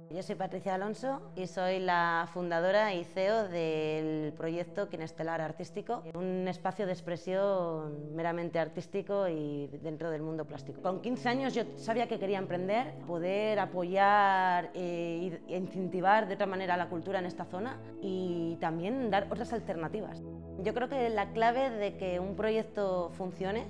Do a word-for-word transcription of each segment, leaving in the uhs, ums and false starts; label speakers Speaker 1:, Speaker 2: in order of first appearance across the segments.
Speaker 1: Yo soy Patricia Alonso y soy la fundadora y C E O del proyecto Kinestelar Artístico, un espacio de expresión meramente artístico y dentro del mundo plástico. Con quince años yo sabía que quería emprender, poder apoyar e incentivar de otra manera la cultura en esta zona y también dar otras alternativas. Yo creo que la clave de que un proyecto funcione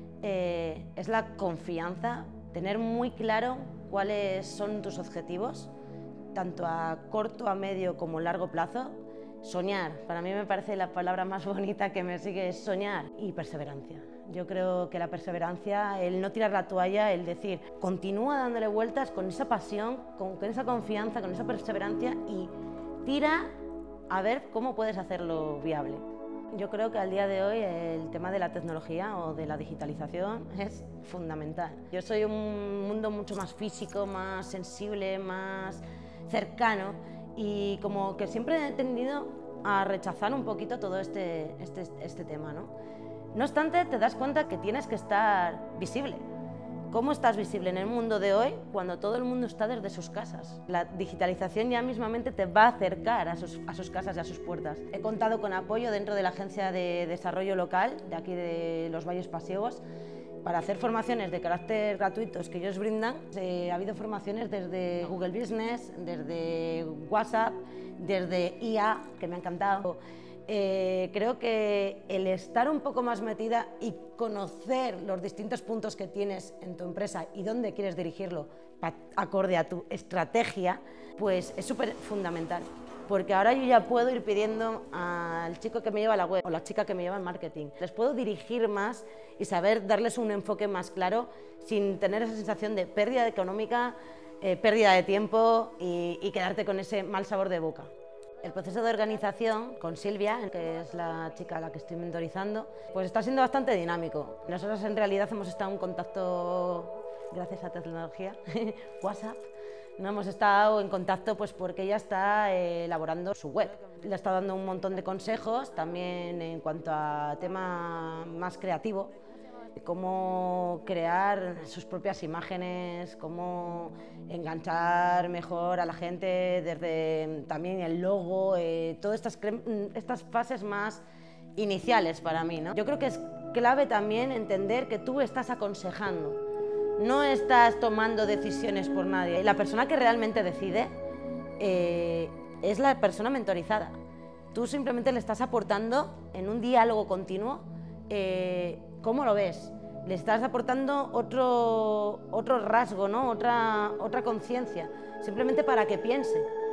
Speaker 1: eh, es la confianza, tener muy claro cuáles son tus objetivos, tanto a corto, a medio como largo plazo. Soñar, para mí me parece la palabra más bonita que me sigue, es soñar, y perseverancia. Yo creo que la perseverancia, el no tirar la toalla, el decir, continúa dándole vueltas con esa pasión, con, con esa confianza, con esa perseverancia y tira a ver cómo puedes hacerlo viable. Yo creo que al día de hoy el tema de la tecnología o de la digitalización es fundamental. Yo soy un mundo mucho más físico, más sensible, más cercano y como que siempre he tendido a rechazar un poquito todo este, este, este tema, ¿no? No obstante, te das cuenta que tienes que estar visible. ¿Cómo estás visible en el mundo de hoy cuando todo el mundo está desde sus casas? La digitalización ya mismamente te va a acercar a sus, a sus casas y a sus puertas. He contado con apoyo dentro de la Agencia de Desarrollo Local de aquí de los Valles Pasiegos para hacer formaciones de carácter gratuitos que ellos brindan. Eh, ha habido formaciones desde Google Business, desde WhatsApp, desde I A, que me ha encantado. Eh, creo que el estar un poco más metida y conocer los distintos puntos que tienes en tu empresa y dónde quieres dirigirlo acorde a tu estrategia, pues es súper fundamental. Porque ahora yo ya puedo ir pidiendo al chico que me lleva la web o la chica que me lleva el marketing. Les puedo dirigir más y saber darles un enfoque más claro sin tener esa sensación de pérdida económica, eh, pérdida de tiempo y, y quedarte con ese mal sabor de boca. El proceso de organización con Silvia, que es la chica a la que estoy mentorizando, pues está siendo bastante dinámico. Nosotros en realidad hemos estado en contacto, gracias a la tecnología, WhatsApp. No hemos estado en contacto pues porque ella está eh, elaborando su web. Le está dando un montón de consejos también en cuanto a tema más creativo, cómo crear sus propias imágenes, cómo enganchar mejor a la gente desde también el logo, eh, todas estas, estas fases más iniciales para mí, ¿no? Yo creo que es clave también entender que tú estás aconsejando. No estás tomando decisiones por nadie. La persona que realmente decide eh, es la persona mentorizada. Tú simplemente le estás aportando en un diálogo continuo eh, cómo lo ves. Le estás aportando otro, otro rasgo, ¿no? otra, otra conciencia, simplemente para que piense.